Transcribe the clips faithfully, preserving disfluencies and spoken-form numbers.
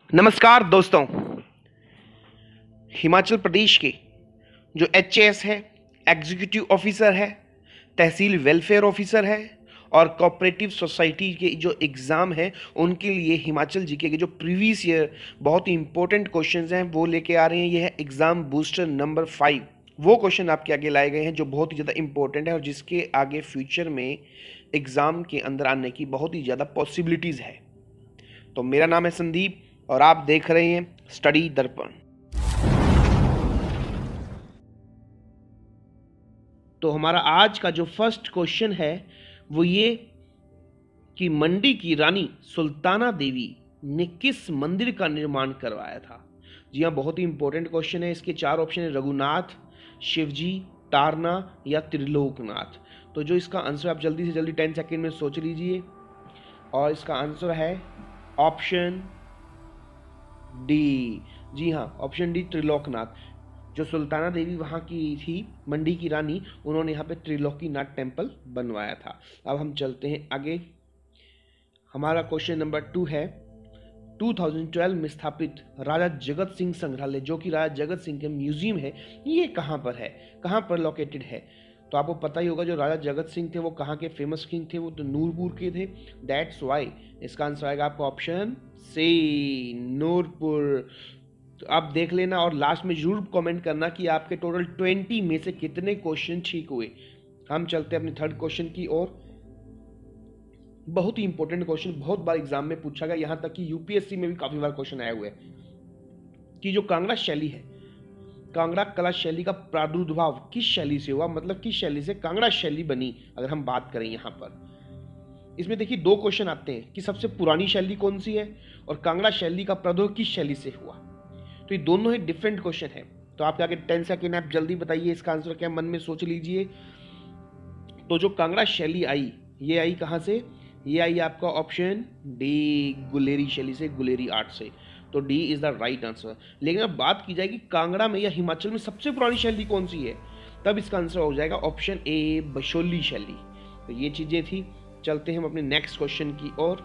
नमस्कार दोस्तों। हिमाचल प्रदेश के जो एच ए एस है, एग्जीक्यूटिव ऑफिसर है, तहसील वेलफेयर ऑफिसर है और कोऑपरेटिव सोसाइटी के जो एग्ज़ाम है उनके लिए हिमाचल जीके के जो प्रीवियस ईयर बहुत ही इंपॉर्टेंट क्वेश्चंस हैं वो लेके आ रहे हैं। ये है एग्ज़ाम बूस्टर नंबर फाइव। वो क्वेश्चन आपके आगे लाए गए हैं जो बहुत ही ज़्यादा इंपॉर्टेंट है और जिसके आगे फ्यूचर में एग्ज़ाम के अंदर आने की बहुत ही ज़्यादा पॉसिबिलिटीज़ है। तो मेरा नाम है संदीप और आप देख रहे हैं स्टडी दर्पण। तो हमारा आज का जो फर्स्ट क्वेश्चन है वो ये कि मंडी की रानी सुल्ताना देवी ने किस मंदिर का निर्माण करवाया था। जी हाँ, बहुत ही इंपॉर्टेंट क्वेश्चन है। इसके चार ऑप्शन है, रघुनाथ, शिवजी, तारना या त्रिलोकनाथ। तो जो इसका आंसर आप जल्दी से जल्दी टेन सेकेंड में सोच लीजिए और इसका आंसर है ऑप्शन डी। जी हाँ, ऑप्शन डी त्रिलोकनाथ। जो सुल्ताना देवी वहाँ की थी, मंडी की रानी, उन्होंने यहाँ पे त्रिलोकीनाथ टेम्पल बनवाया था। अब हम चलते हैं आगे। हमारा क्वेश्चन नंबर टू है, दो हज़ार बारह में स्थापित राजा जगत सिंह संग्रहालय जो कि राजा जगत सिंह के म्यूजियम है, ये कहाँ पर है, कहाँ पर लोकेटेड है। तो आपको पता ही होगा जो राजा जगत सिंह थे वो कहाँ के फेमस किंग थे, वो तो नूरपुर के थे। दैट्स वाई इसका आंसर आएगा आपका ऑप्शन सी, नूरपुर। तो आप देख लेना और लास्ट में जरूर कमेंट करना कि आपके टोटल ट्वेंटी में से कितने क्वेश्चन ठीक हुए। हम चलते हैं अपने थर्ड क्वेश्चन की ओर। बहुत ही इंपॉर्टेंट क्वेश्चन, बहुत बार एग्जाम में पूछा गया, यहाँ तक कि यूपीएससी में भी काफी बार क्वेश्चन आए हुए हैं कि जो कांगड़ा शैली है, कांगड़ा कला शैली का प्रादुर्भाव किस शैली से हुआ, मतलब किस शैली से कांगड़ा शैली बनी। अगर हम बात करें यहाँ पर इसमें देखिए दो क्वेश्चन आते हैं कि सबसे पुरानी शैली कौन सी है और कांगड़ा शैली का प्रादुर्भाव किस शैली से हुआ। तो ये दोनों ही डिफरेंट क्वेश्चन है। तो आपके आगे टेन सेकेंड आप जल्दी बताइए इसका आंसर क्या, मन में सोच लीजिए। तो जो कांगड़ा शैली आई, ये आई कहाँ से, ये आई आपका ऑप्शन डी, गुलेरी शैली से, गुलेरी आर्ट से। तो D is the right answer. लेकिन अब बात की जाएगी कांगड़ा में या हिमाचल में सबसे पुरानी शैली कौन सी है, तब इसका आंसर हो जाएगा ऑप्शन ए, बशोली शैली। तो ये चीजें थी। चलते हैं हम अपने नेक्स्ट क्वेश्चन की ओर।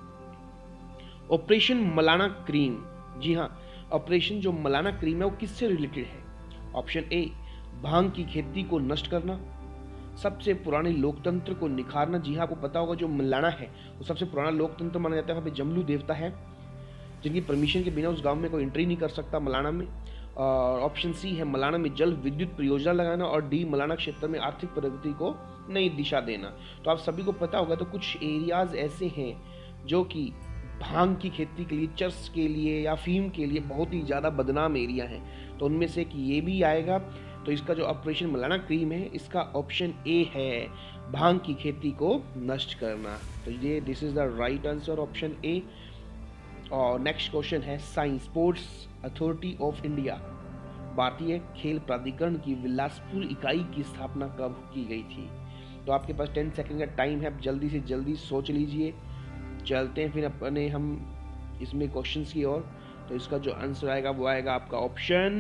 ऑपरेशन मलाना क्रीम, जी हाँ, ऑपरेशन जो मलाना क्रीम है वो किससे रिलेटेड है। ऑप्शन ए, भांग की खेती को नष्ट करना, सबसे पुराने लोकतंत्र को निखारना। जी हाँ, आपको पता होगा जो मलाना है वो सबसे पुराना लोकतंत्र माना जाता है। वहाँ पे जमलू देवता है जिनकी परमिशन के बिना उस गांव में कोई एंट्री नहीं कर सकता मलाना में। और ऑप्शन सी है मलाना में जल विद्युत परियोजना लगाना और डी, मलाना क्षेत्र में आर्थिक प्रगति को नई दिशा देना। तो आप सभी को पता होगा तो कुछ एरियाज ऐसे हैं जो कि भांग की खेती के लिए, चर्च के लिए या फीम के लिए बहुत ही ज़्यादा बदनाम एरिया है। तो उनमें से एक ये भी आएगा। तो इसका जो ऑपरेशन मलाना क्रीम है इसका ऑप्शन ए है, भांग की खेती को नष्ट करना। तो ये this is the right answer, option A. और नेक्स्ट क्वेश्चन है, science sports authority of India, भारतीय खेल प्राधिकरण की बिलासपुर इकाई की स्थापना कब की गई थी। तो आपके पास टेन सेकेंड का टाइम है, आप जल्दी से जल्दी सोच लीजिए। चलते हैं फिर अपने हम इसमें क्वेश्चंस की ओर। तो इसका जो आंसर आएगा वो आएगा आपका option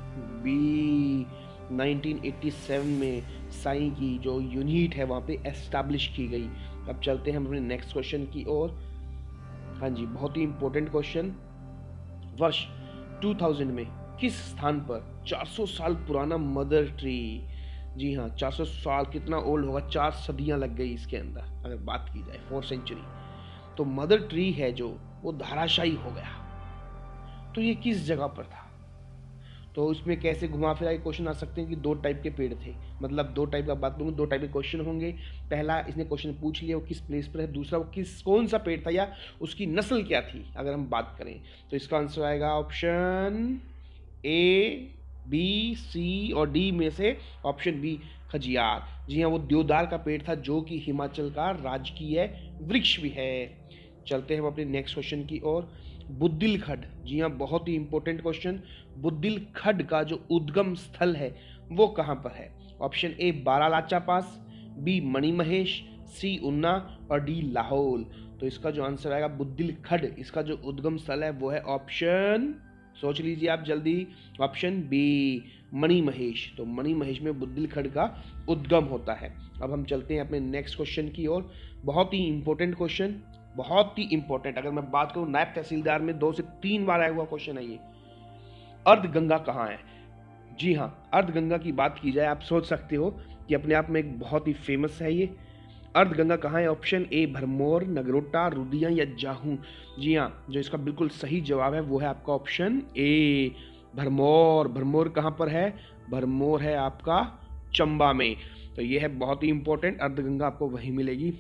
B, nineteen eighty seven में साई की जो यूनिट है वहाँ पे एस्टैब्लिश की गई। अब चलते हैं हम अपने नेक्स्ट क्वेश्चन की ओर। हाँ जी, बहुत ही इंपॉर्टेंट क्वेश्चन। वर्ष दो हज़ार में किस स्थान पर चार सौ साल पुराना मदर ट्री, जी हाँ चार सौ साल कितना ओल्ड होगा, चार सदियां लग गई इसके अंदर अगर बात की जाए, फोर सेंचुरी। तो मदर ट्री है जो वो धाराशायी हो गया। तो ये किस जगह पर था। तो इसमें कैसे घुमा फिरा के क्वेश्चन आ सकते हैं कि दो टाइप के पेड़ थे, मतलब दो टाइप का बात करूँ, दो टाइप के क्वेश्चन होंगे। पहला इसने क्वेश्चन पूछ लिया वो किस प्लेस पर है, दूसरा वो किस कौन सा पेड़ था या उसकी नस्ल क्या थी अगर हम बात करें। तो इसका आंसर आएगा ऑप्शन ए, बी, सी और डी में से ऑप्शन बी, खजियार। जी हाँ, वो देवदार का पेड़ था जो कि हिमाचल का राजकीय वृक्ष भी है। चलते हैं हम अपने नेक्स्ट क्वेश्चन की ओर। बुद्धिलखड्ड, जी हाँ बहुत ही इंपॉर्टेंट क्वेश्चन। बुद्धिलखड्ड का जो उद्गम स्थल है वो कहाँ पर है। Option A, Baralacha pass, B, Manimahesh, C, Unna और डी, लाहौल। तो इसका जो आंसर आएगा बुद्धिलखड्ड, इसका जो उद्गम स्थल है वो है ऑप्शन, सोच लीजिए आप जल्दी, ऑप्शन बी, मणिमहेश। तो मणिमहेश में बुद्धिलखड्ड का उद्गम होता है। अब हम चलते हैं अपने नेक्स्ट क्वेश्चन की ओर। बहुत ही इंपॉर्टेंट क्वेश्चन, बहुत ही इंपॉर्टेंट। अगर मैं बात करूं नायब तहसीलदार में दो से तीन बार आया हुआ क्वेश्चन है ये। अर्धगंगा कहाँ है? जी हाँ, अर्धगंगा की बात की जाए, आप सोच सकते हो कि अपने आप में एक बहुत ही फेमस है ये। अर्धगंगा कहाँ है? ऑप्शन ए भरमौर, नगरोटा, रुदिया या जाहू। जी हाँ, जो इसका बिल्कुल सही जवाब है वो है आपका ऑप्शन ए भरमौर। भरमौर कहाँ पर है? भरमौर है आपका चंबा में। तो ये है बहुत ही इंपॉर्टेंट, अर्धगंगा आपको वहीं मिलेगी।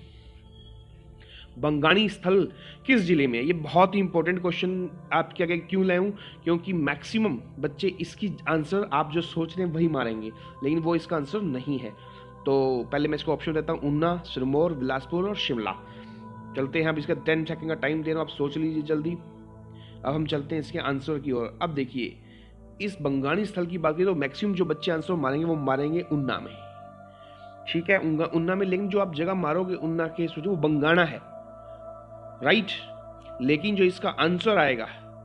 बंगाणी स्थल किस जिले में है? ये बहुत ही इंपॉर्टेंट क्वेश्चन आपके आगे क्यों लाऊं? क्योंकि मैक्सिमम बच्चे इसकी आंसर आप जो सोच रहे हैं वही मारेंगे, लेकिन वो इसका आंसर नहीं है। तो पहले मैं इसको ऑप्शन देता हूँ, ऊना, सिरमौर, बिलासपुर और शिमला। चलते हैं, अब इसका टेन सेकंड का टाइम दे रहा हूँ, आप सोच लीजिए जल्दी। अब हम चलते हैं इसके आंसर की ओर। अब देखिए, इस बंगाणी स्थल की बात करें तो मैक्सिमम जो बच्चे आंसर मारेंगे वो मारेंगे ऊना में, ठीक है, ऊना में। लेकिन जो आप जगह मारोगे ऊना के, सोचो वो बंगाणा है, राइट। लेकिन जो इसका आंसर आएगा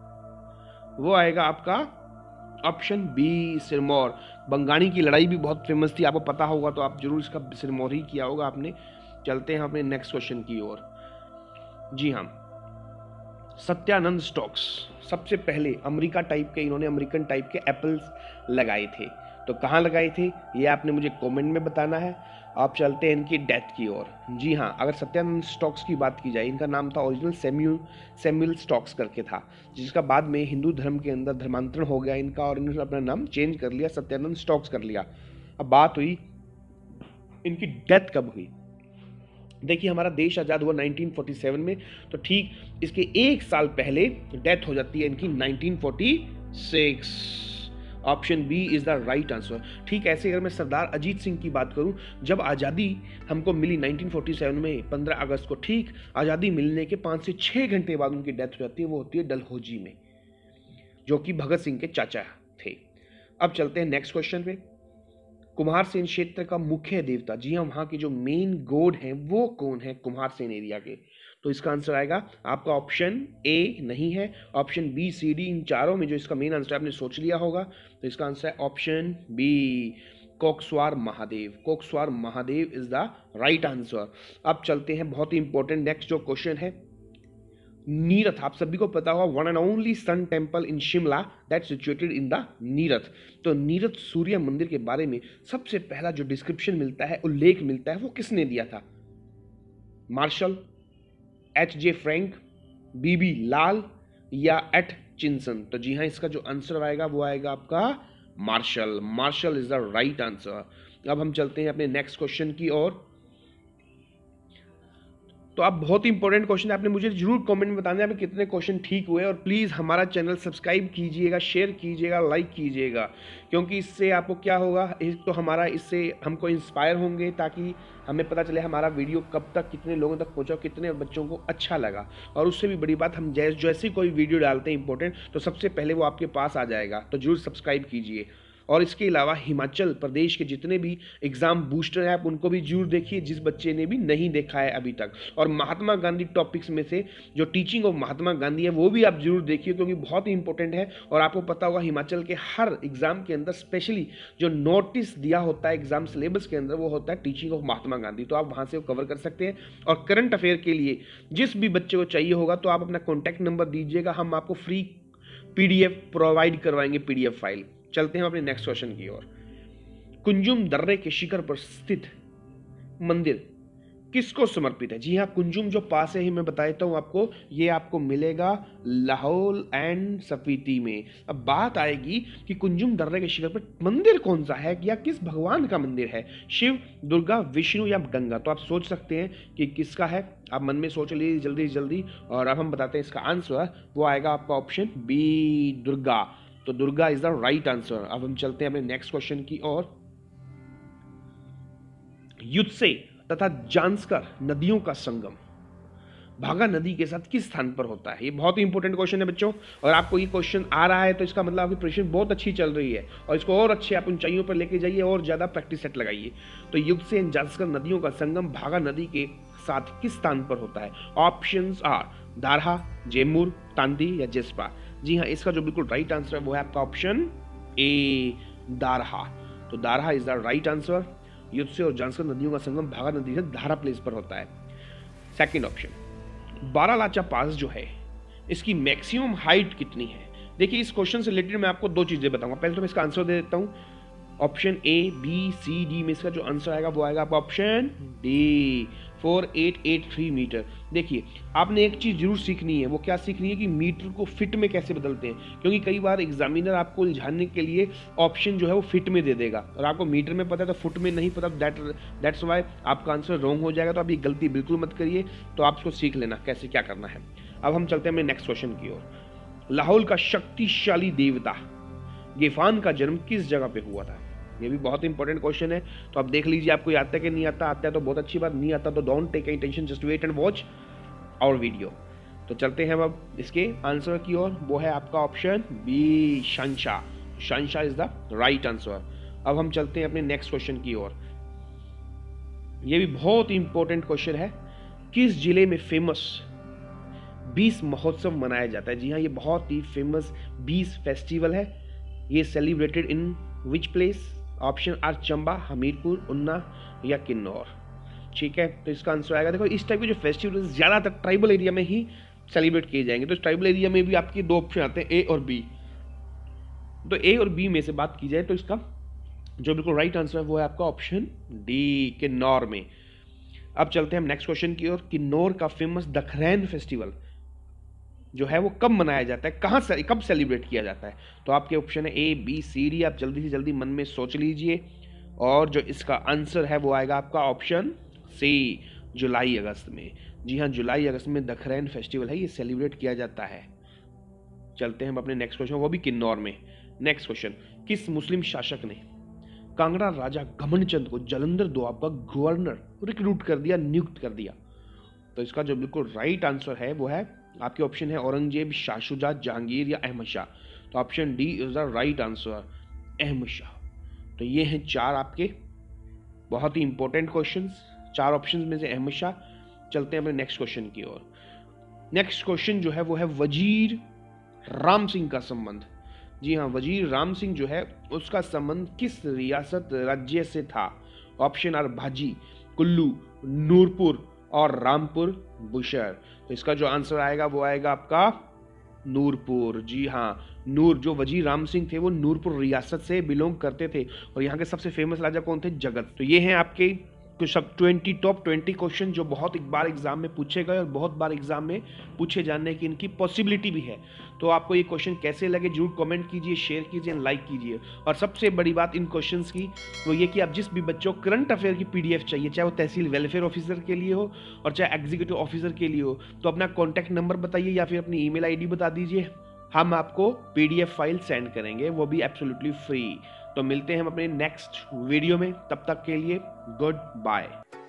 वो आएगा आपका ऑप्शन बी सिरमौर। बंगाणी की लड़ाई भी बहुत फेमस थी, आपको पता होगा, तो आप जरूर इसका सिरमौर ही किया होगा आपने। चलते हैं अपने नेक्स्ट क्वेश्चन की ओर। जी हाँ, सत्यानंद स्टॉक्स सबसे पहले अमेरिका टाइप के, इन्होंने अमेरिकन टाइप के एप्पल्स लगाए थे, तो कहाँ लगाए थे ये आपने मुझे कमेंट में बताना है। आप चलते हैं इनकी डेथ की ओर। जी हाँ, अगर सत्यानंद स्टॉक्स की बात की जाए, इनका नाम था ओरिजिनल सैम्यूल सैम्यूल स्टॉक्स करके था, जिसका बाद में हिंदू धर्म के अंदर धर्मांतरण हो गया इनका और इन्होंने अपना नाम चेंज कर लिया, सत्यानंद स्टॉक्स कर लिया। अब बात हुई इनकी डेथ कब हुई। देखिए, हमारा देश आज़ाद हुआ नाइनटीन फोर्टी सेवन में, तो ठीक इसके एक साल पहले डेथ हो जाती है इनकी nineteen forty six. Option B is the right answer. ठीक ऐसे अगर मैं सरदार अजीत सिंह की बात करूं, जब आज़ादी हमको मिली नाइनटीन फोर्टी सेवन में पंद्रह अगस्त को, ठीक आज़ादी मिलने के पाँच से छः घंटे बाद उनकी डेथ हो जाती है, वो होती है डलहौजी में, जो कि भगत सिंह के चाचा थे। अब चलते हैं नेक्स्ट क्वेश्चन पे। कुम्हारसेन क्षेत्र का मुख्य देवता, जी हाँ, वहाँ के जो मेन गॉड हैं वो कौन है कुम्हारसेन एरिया के? तो इसका आंसर आएगा आपका ऑप्शन ए नहीं है, ऑप्शन बी, सी, डी, इन चारों में जो इसका मेन आंसर आपने सोच लिया होगा, तो इसका आंसर है option B, Kokswar Mahadev. Kokswar Mahadev is the right answer. अब चलते हैं बहुत ही इंपॉर्टेंट नेक्स्ट जो क्वेश्चन है, नीरथ। आप सभी को पता होगा, one and only sun temple in Shimla that situated in the Nirath. तो नीरथ सूर्य मंदिर के बारे में सबसे पहला जो डिस्क्रिप्शन मिलता है, उल्लेख मिलता है, वो किसने दिया था? Marshall, H J Frank, B B Lal या एट चिंसन? तो जी हाँ, इसका जो आंसर आएगा वो आएगा आपका Marshall. Marshall is the right answer. अब हम चलते हैं अपने नेक्स्ट क्वेश्चन की ओर। तो आप बहुत ही इंपॉर्टेंट क्वेश्चन है, आपने मुझे जरूर कमेंट में बताना है आपके कितने क्वेश्चन ठीक हुए, और प्लीज़ हमारा चैनल सब्सक्राइब कीजिएगा, शेयर कीजिएगा, लाइक कीजिएगा, क्योंकि इससे आपको क्या होगा, एक तो हमारा इससे हमको इंस्पायर होंगे, ताकि हमें पता चले हमारा वीडियो कब तक कितने लोगों तक पहुंचा, कितने बच्चों को अच्छा लगा। और उससे भी बड़ी बात, हम जैसे जैसे कोई वीडियो डालते हैं इंपॉर्टेंट, तो सबसे पहले वो आपके पास आ जाएगा, तो जरूर सब्सक्राइब कीजिए। और इसके अलावा हिमाचल प्रदेश के जितने भी एग्जाम बूस्टर हैं, आप उनको भी जरूर देखिए, जिस बच्चे ने भी नहीं देखा है अभी तक। और महात्मा गांधी टॉपिक्स में से जो टीचिंग ऑफ महात्मा गांधी है वो भी आप जरूर देखिए, क्योंकि बहुत ही इंपॉर्टेंट है। और आपको पता होगा हिमाचल के हर एग्जाम के अंदर स्पेशली जो नोटिस दिया होता है एग्जाम सिलेबस के अंदर, वो होता है टीचिंग ऑफ महात्मा गांधी, तो आप वहाँ से वो कवर कर सकते हैं। और करंट अफेयर के लिए जिस भी बच्चे को चाहिए होगा, तो आप अपना कॉन्टैक्ट नंबर दीजिएगा, हम आपको फ्री पीडीएफ प्रोवाइड करवाएंगे, पीडीएफ फाइल। चलते हैं अपने नेक्स्ट क्वेश्चन की ओर। कुंजुम दर्रे के शिखर पर स्थित मंदिर किसको समर्पित है? जी हाँ, कुंजुम जो पास है ही मैं बता देता हूँ आपको, ये आपको मिलेगा लाहौल एंड स्पीति में। अब बात आएगी कि कुंजुम दर्रे के शिखर पर मंदिर कौन सा है या किस भगवान का मंदिर है, शिव, दुर्गा, विष्णु या गंगा? तो आप सोच सकते हैं कि किसका है, आप मन में सोच लीजिए जल्दी जल्दी, और अब हम बताते हैं इसका आंसर, वो आएगा आपका ऑप्शन बी, दुर्गा। तो Durga is the right answer. अब हम चलते हैं अपने नेक्स्ट क्वेश्चन की ओर। युत्से तथा जांस्कर नदियों का संगम भागा नदी के साथ किस स्थान पर होता है? ये बहुत ही इंपॉर्टेंट क्वेश्चन है बच्चों, और आपको ये क्वेश्चन आ रहा है तो इसका मतलब आपकी प्रिपरेशन बहुत अच्छी चल रही है, और इसको और अच्छे आप ऊंचाइयों पर लेके जाइए और ज्यादा प्रैक्टिस सेट लगाइए। तो युत्से एंड जांस्कर नदियों का संगम भागा नदी के साथ किस स्थान पर होता है? ऑप्शंस आर दारहा, जेमुर, तांदी या जेस्पा। जी हाँ, इसका जो बिल्कुल राइट आंसर है वो है आपका ऑप्शन ए, दारहा। तो Daraha is the right answer. Yutse और जांस्कर नदियों का संगम भागा नदी से धारा प्लेस पर होता है। सेकंड ऑप्शन, बारालाचा पास जो है इसकी मैक्सिमम हाइट कितनी है? देखिए इस क्वेश्चन से रिलेटेड मैं आपको दो चीजें बताऊंगा। पहले तो मैं इसका आंसर दे देता हूं। Option A, B, C, D में इसका जो आंसर आएगा वो आएगा आपका option D, four eight eight three metre. देखिए आपने एक चीज जरूर सीखनी है, वो क्या सीखनी है कि मीटर को फिट में कैसे बदलते हैं, क्योंकि कई बार एग्जामिनर आपको उलझाने के लिए ऑप्शन जो है वो फिट में दे देगा और आपको मीटर में पता है तो फुट में नहीं पता, दैट दैट्स वाई आपका आंसर रॉन्ग हो जाएगा। तो आप ये गलती बिल्कुल मत करिए, तो आप इसको सीख लेना कैसे क्या करना है। अब हम चलते हैं अपने नेक्स्ट क्वेश्चन की ओर। लाहौल का शक्तिशाली देवता गेफान का जन्म किस जगह पे हुआ था? ये भी बहुत इंपॉर्टेंट क्वेश्चन है, तो आप देख लीजिए आपको आता है कि नहीं आता। आता है तो बहुत अच्छी बात, नहीं आता तो don't take any tension, just wait and watch our video. तो चलते हैं अब इसके आंसर की ओर, वो है आपका option B, Shahenshah. Shahenshah is the right answer. अब हम चलते हैं अपने नेक्स्ट क्वेश्चन की ओर। ये भी बहुत इंपॉर्टेंट क्वेश्चन है। किस जिले में फेमस बीस महोत्सव मनाया जाता है? जी हाँ, ये बहुत ही फेमस बीस फेस्टिवल है। ये celebrated in which place? Option are Chamba, Hamirpur, Una या किन्नौर। ठीक है, तो इसका आंसर आएगा, देखो इस टाइप के जो फेस्टिवल ज्यादातर ट्राइबल एरिया में ही सेलिब्रेट किए जाएंगे। तो इस ट्राइबल एरिया में भी आपके दो ऑप्शन आते हैं, ए और बी। तो ए और बी में से बात की जाए तो इसका जो बिल्कुल राइट आंसर है वो है आपका ऑप्शन डी, किन्नौर में। अब चलते हैं हम नेक्स्ट क्वेश्चन की ओर। किन्नौर का फेमस दखरैन फेस्टिवल जो है वो कब मनाया जाता है, कहाँ से कब सेलिब्रेट किया जाता है? तो आपके ऑप्शन है ए, बी, सी, डी। आप जल्दी से जल्दी मन में सोच लीजिए और जो इसका आंसर है वो आएगा आपका ऑप्शन सी, जुलाई अगस्त में। जी हाँ, जुलाई अगस्त में दखरैन फेस्टिवल है, ये सेलिब्रेट किया जाता है। चलते हैं हम अपने नेक्स्ट क्वेश्चन, वो भी किन्नौर में। नेक्स्ट क्वेश्चन, किस मुस्लिम शासक ने कांगड़ा राजा घमंडचंद को जालंधर दोआब का गवर्नर रिक्रूट कर दिया, नियुक्त कर दिया? तो इसका जो बिल्कुल राइट आंसर है वो है आपके ऑप्शन है औरंगजेब, शाह शुजा, जहांगीर या अहमद शाह। तो option D is the right answer, Ahmad Shah. तो ये हैं चार आपके बहुत ही इंपॉर्टेंट क्वेश्चंस, चार ऑप्शंस में से अहमद शाह। चलते हैं अपने नेक्स्ट क्वेश्चन की ओर। नेक्स्ट क्वेश्चन जो है वो है वजीर राम सिंह का संबंध। जी हाँ, वजीर राम सिंह जो है उसका संबंध किस रियासत राज्य से था? ऑप्शन आर भाजी, कुल्लू, नूरपुर और रामपुर बुशर। तो इसका जो आंसर आएगा वो आएगा आपका नूरपुर। जी हाँ, नूर जो वजीर राम सिंह थे वो नूरपुर रियासत से बिलोंग करते थे और यहाँ के सबसे फेमस राजा कौन थे? जगत। तो ये हैं आपके कुछ सब ट्वेंटी टॉप ट्वेंटी क्वेश्चन जो बहुत एक बार एग्जाम में पूछे गए और बहुत बार एग्जाम में पूछे जाने की इनकी पॉसिबिलिटी भी है। तो आपको ये क्वेश्चन कैसे लगे जरूर कमेंट कीजिए, शेयर कीजिए, लाइक कीजिए। और सबसे बड़ी बात इन क्वेश्चंस की वो ये कि आप जिस भी बच्चों को करंट अफेयर की पीडीएफ चाहिए, चाहे वो तहसील वेलफेयर ऑफिसर के लिए हो और चाहे एग्जीक्यूटिव ऑफिसर के लिए हो, तो अपना कॉन्टैक्ट नंबर बताइए या फिर अपनी ईमेल आईडी बता दीजिए, हम आपको पीडीएफ फाइल सेंड करेंगे, वो भी एब्सोल्युटली फ्री। तो मिलते हैं हम अपने नेक्स्ट वीडियो में, तब तक के लिए गुड बाय।